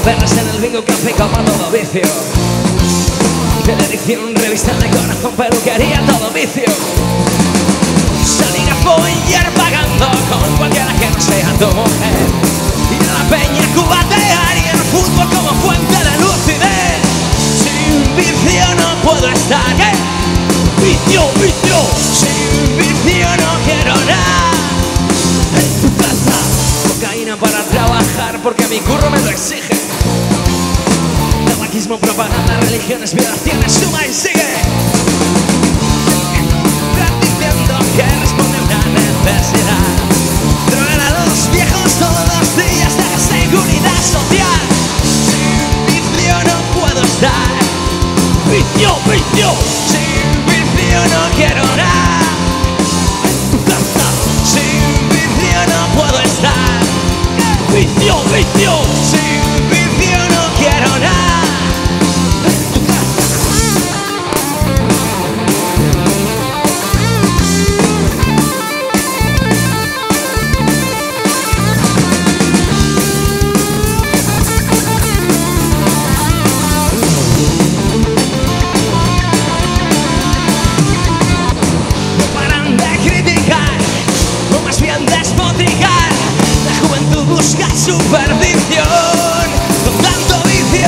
perras en el bingo café como todo vicio. Televisión, revista de corazón, peluquería, todo vicio. Salir a follar pagando con cualquiera que no sea tu mujer. Ir a la peña, cubatear y el fútbol como fuente de lucidez. Sin vicio no puedo estar, ¿eh? Vicio, vicio. Sin vicio no quiero nada. En tu casa, cocaína para trabajar porque mi curro me lo exige. Tabaquismo, propaganda, religiones, violaciones, suma y sigue. Diciendo que responde a una necesidad. Drogar a los viejos todos los días de la seguridad social. Sin vicio no puedo estar. Vicio, vicio. Sin vicio no quiero nada. En tu casa. Sin vicio no puedo estar. Vicio, vicio. Sin vicio no quiero nada. En tu casa. La juventud busca su perdición con tanto vicio.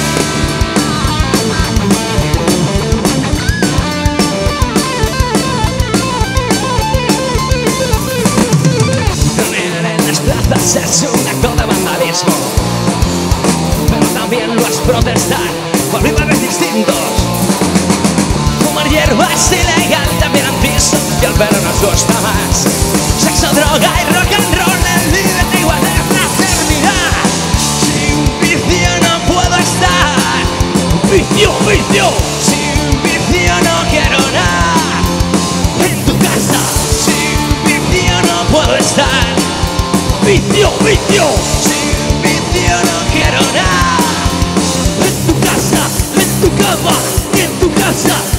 Tronear en las plazas es un acto de vandalismo, pero también lo es protestar por rivales distintos. Fumar hierba es ilegal, también antisocial, pero nos gusta más. Sexo, droga y rock and roll, el límite igual de fraternidad. Sin vicio no puedo estar. Vicio, vicio. Sin vicio no quiero nada. En tu casa. Sin vicio no puedo estar. Vicio, vicio. Sin vicio no quiero nada. En tu casa, en tu cama, en tu casa.